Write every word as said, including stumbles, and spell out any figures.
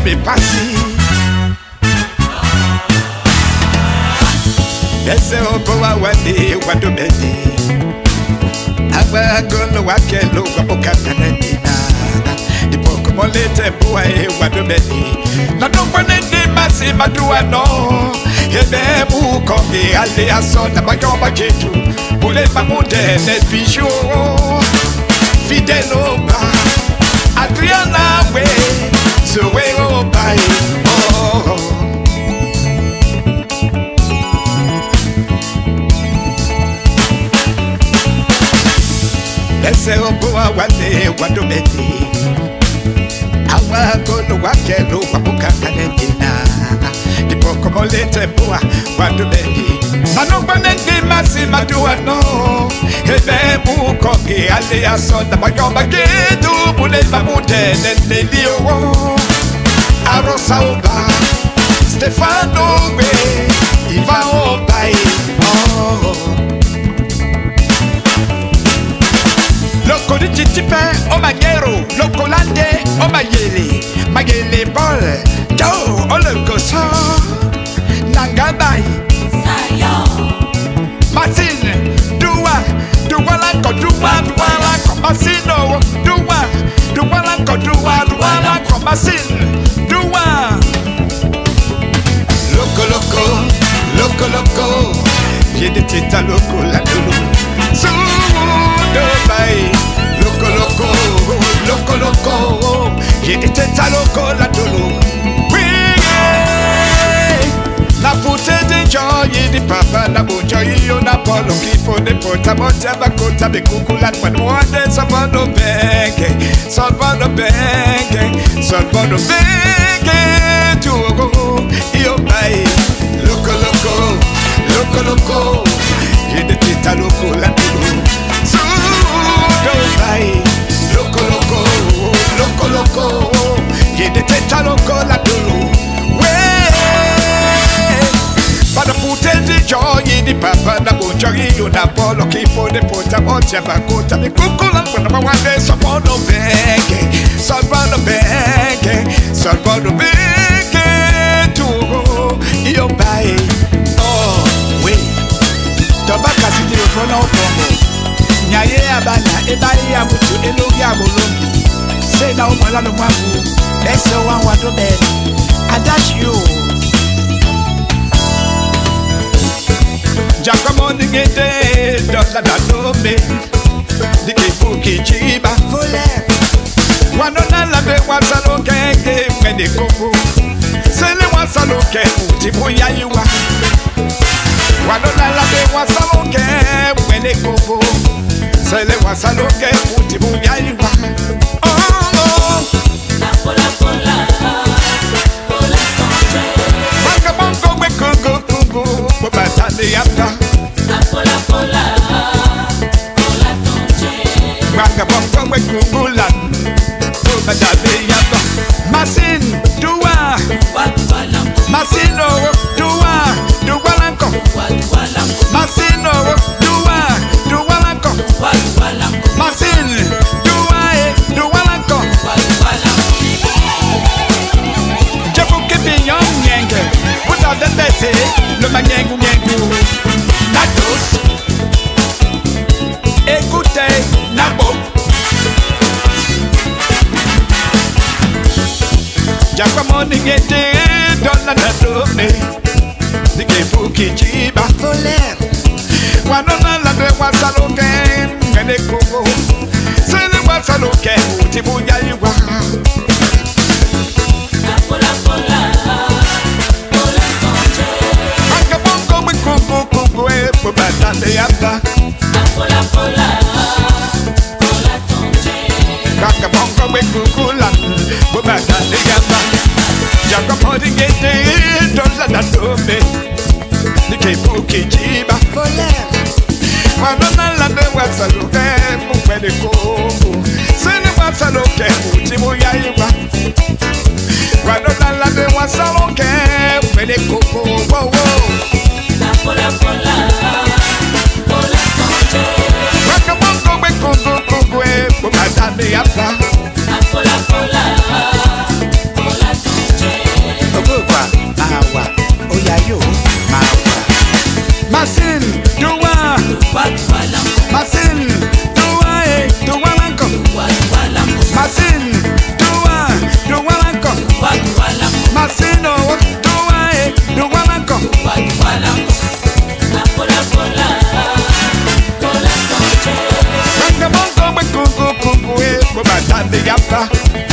me passi. Ese oboa wadi wadu bedi. Agba gono wakelo wapoka kanendina. Dipoko molete boa e wadu bedi. Na nukwane di masi madua no. Ebe mukongi ale aso na bayomba jetu. Bule mamude net bijou. Fidèle ba Adriana we so we go by oh Ese oboa wale wado beti Awa kono wakelo wapuka kanendina Dipoko molete boa wado beti Manongba nende masi madua no Ebe mukongi ale asonda bayomba gedu Bule mamude nende liyo Arosa oba Stefano we Iva oba oh Loko di chitipe o magero Loko lande o mayele Magele bol Joe o loko so Nangabai Sayo Martin Dua Douala ko Dua Douala ko Masino Dua Douala ko Dua Douala ko Masin Dua Loco loco Loco loco J'ai des têtes à loco la dolo Soudo bay Loco loco Loco loco J'ai des têtes à loco la dolo Oui Na pute de joy di papa na bojoy yo na polo kifo de pota moja bakota be kukula kwa mwande sabano benge sabano benge sabano benge tuogo yo bay loco loco loco loco yede tita loco la tulo sudo bay loco loco loco loco yede tita loco la tulo Para pute di joy di papa na bojoy yo na polo kifo de pota moja bakota be kukula kwa mwande sabano benge sabano benge sabano benge tuogo yo bay oh we Tobaka siti ofona opongo Nyaye abana ebaye ya mutu elogi abolomi Say na umala no mwabu Ese wan wado bed Adash you Jacomo nigete Dola da nome Dike fuki chiba Fule Wanona labe wasalo kenge Mwende koko Sele wasalo ke Utibu ya yuwa Wanona labe wasaloke mwene kobo Sele wasaloke utibu ya iwa Oh oh Pola pola Pola tonje Waka bongo we kungu kungu Wabatande yata Pola pola Pola tonje Waka bongo we kungu lan Wabatande yata Masin Dua Masino Dua Dua lanko Masino Dua Dua lanko Masin Dua e Dua lanko Jabuke biyon nyenge Puta dendese Le manyengu nyengu Natos Écoutez Nabo Jacomo nigete Dona da dome Dike fuki chiba Foler Wanona la de wasaloke Ngene kogo Sele wasaloke Utibu ya iwa Pola pola Pola tonje Maka bongo me kogo kogo e Pubata de yata Pola pola Pola tonje Maka bongo me kogo la Pubata de yata Jacomo nigete Dola da dome Dike fuki chiba Foler Wanona la de wasaloke Mwene kogo Sele wasaloke Utibu ya iwa Wanona la de wasaloke Mwene kogo Wow wow Pola pola Pola tonje Waka bongo we kogo kogo e Pumata de yapa Pola Masin, Dua, Douala Nkong. Masino, Dua, Douala Nkong. Banga bongo, bakungu, kungu, eh, Bobatande yapa.